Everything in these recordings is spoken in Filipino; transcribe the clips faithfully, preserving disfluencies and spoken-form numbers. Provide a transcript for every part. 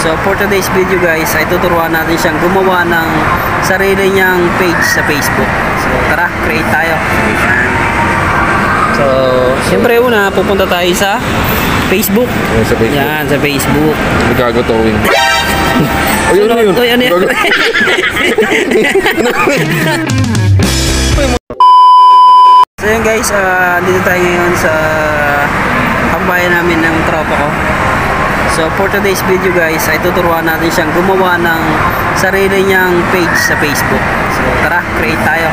So for today's video guys, ay tuturuan natin siyang gumawa ng sarili niyang page sa Facebook. So tara, create tayo. So siyempre una, pupunta tayo sa Facebook. Oh, sa Facebook. Yan, sa Facebook. Magagotowin. Ay, ano yun? Ay, ano yun? So yun guys, uh, dito tayo ngayon sa kabayan namin ng tropa ko. So for today's video guys, ay tuturuan natin siyang gumawa ng sarili niyang page sa Facebook. So tara, create tayo.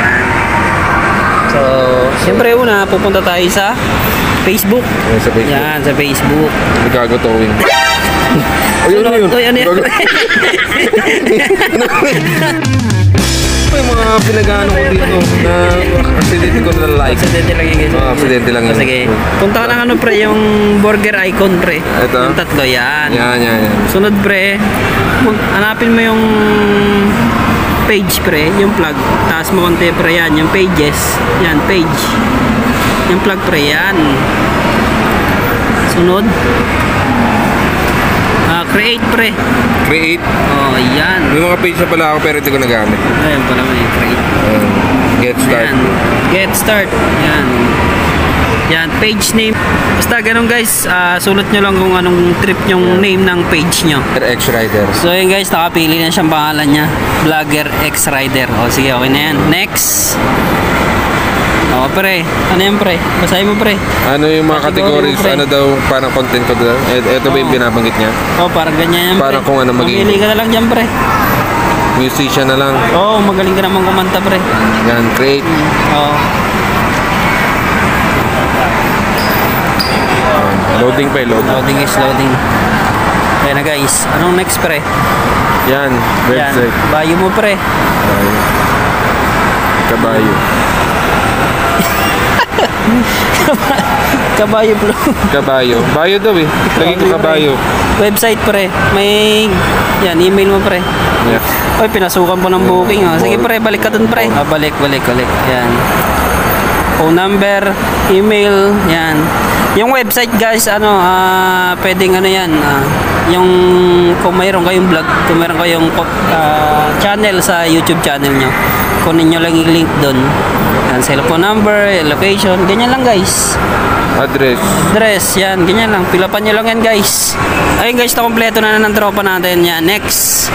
So siyempre una, pupunta tayo sa Facebook. Oh, sa Facebook. Yan, sa Facebook. Magagotowin. Ay, ano yun? Ay, ano yun? May mga pinag-ano ko dito na accidente ko na like. Accidente lang yun guys. Oh, accidente lang yun. Oh, sige. Punta ka ng ano pre, yung burger icon pre. Ito? Yung tatlo, yan. Yan, yan, yan. Sunod pre, hanapin mo yung page pre, yung plug. Taas mo konti pre yan, yung pages. Yan, page. Yung plug pre, yan. Sunod. Uh, create pre. Create? Oh, yan. May mga page na pala ako pero hindi ko nagamit. Ayan pala may create. Um, get start. Yan. Get start. Yan. Yan, page name. Basta ganun guys, uh, sulat nyo lang kung anong trip yung name ng page nyo. X Rider. So yun guys, nakapili na siyang pangalan niya. Vlogger X Rider. O sige, okay na yan. Next. O pre, ano yan pre? Basahin mo pre. Ano yung mga categories? Category, Ano daw parang content ko doon? Ito ba yung Oo. binabanggit niya? O parang ganyan yan pre. Parang kung ano maging- Mamili ka na lang dyan pre. Musician na lang. Oo, magaling ka naman kumanta pre. Yan, create. Oo. Loading pa, load. Loading is loading. Ayan na guys. Anong next pre? Yan, Yan. website. Bayo mo pre. Kabayo. Kabayo bro. Kabayo. Bayo daw eh. Lagi ko kabayo. Website pre. May yan, email mo pre. Yeah. Oy, pinasukan po ng booking oh. Sige pre, balik ka dun pre. Ah, balik, balik, balik. Yan. Phone number, email, yan. Yung website guys, ano, ah, pwedeng ano yan, ah, yung kung mayroon kayong vlog, kung mayroon kayong uh, channel sa YouTube channel nyo, kunin nyo lang yung link doon. Yan, cellphone number, location, ganyan lang guys. Address. Address, yan, ganyan lang. Pilapan nyo lang yan guys. Ayun guys, na kompleto na ng tropa natin. Yan, next.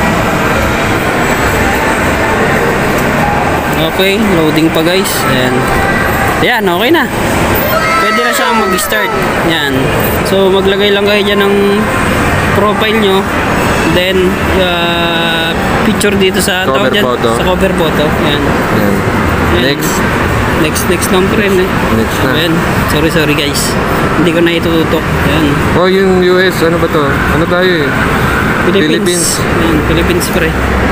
Okay, loading pa guys. Ayan. Ayan, okay na. Pwede na siyang mag-start. Yan. So, maglagay lang kayo dyan ng profile nyo. Then, uh, picture dito sa Cover dyan, photo. sa cover photo. Yan. Yan. Yan. Next. Next, next lang po rin eh. Next na. Ayan. Sorry, sorry guys. Hindi ko na itututok. Ayan. Oh, yung U S, ano ba to? Ano tayo eh? Philippines. Philippines. Ayan, Philippines pre.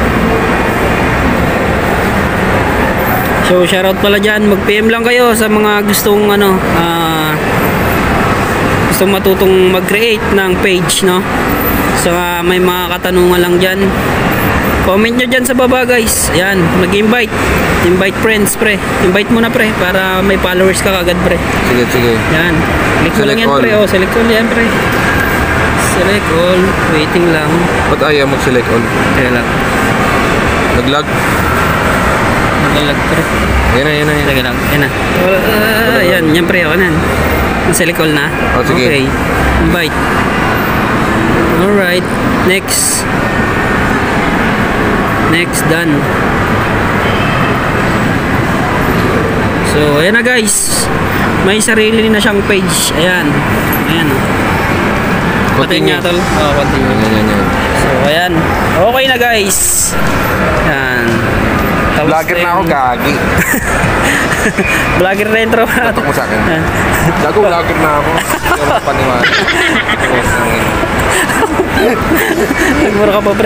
So, shoutout pala dyan. Mag-P M lang kayo sa mga gustong ano, uh, gustong matutong mag-create ng page, no? So, uh, may mga katanungan lang dyan. Comment nyo dyan sa baba, guys. Ayan, mag-invite. Invite friends, pre. Invite mo na, pre, para may followers ka kagad, pre. Sige, sige. Yan. Click mo lang Select yan, all. pre. O, select all yan, pre. Select all. Waiting lang. Ba't ayaw mag-select all? Kaya lang. Nag-log? Nag-lag, pre. Yan na, yan na, yan na. Teka lang. Yan na. Uh, yan, yan, pre. Ako na. Select all na. O, sige. Okay. Invite. Alright. Next. Next, done. So, ayan na guys. May sarili na siyang page. Ayan. Ayan. Patayin Continue. niya tol. Oo, continue. Yan, yan, yan. So, ayan. Okay na guys. Ayan. Tapos Vlogger na ako, yung- gagi. Vlogger na yung tropa. Tatok mo sa akin. Gago, vlogger na ako. Hindi ako paniwala. Nagmura ka pa pre.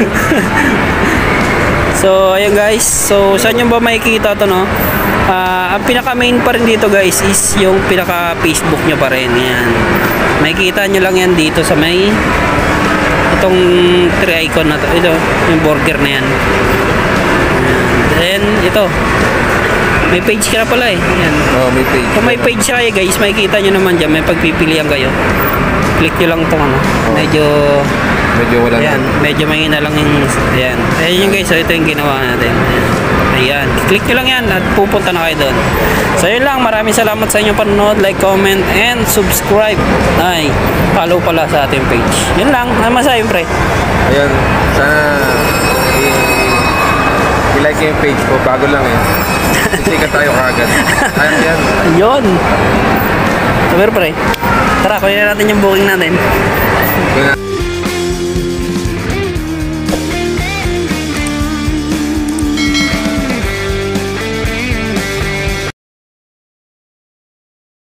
So ayun guys. So saan nyo ba makikita to no? Uh, ang pinaka main pa rin dito guys is yung pinaka Facebook nyo pa rin. Yan. Makikita nyo lang yan dito sa may itong three icon na to. Ito yung burger na yan. Then ito. May page ka na pala eh. Yan. Oh, may page. Kung may page kayo guys, makikita nyo naman dyan. May pagpipilian kayo. Click nyo lang itong ano. Medyo Medyo wala Ayan, na. medyo mahina lang yung, ayan. Ayan yung guys, so ito yung ginawa natin. Ayan, click nyo lang yan at pupunta na kayo doon. So yun lang, maraming salamat sa inyong panonood, like, comment, and subscribe. Ay, follow pala sa ating page. Yun lang, ano masayo pre? Ayan, sana i- i-like yung page ko. Bago lang eh. Sikat tayo kagad. Ayan, yan. Yun. So, pero pre, tara, kunin na natin yung booking natin. Yun na.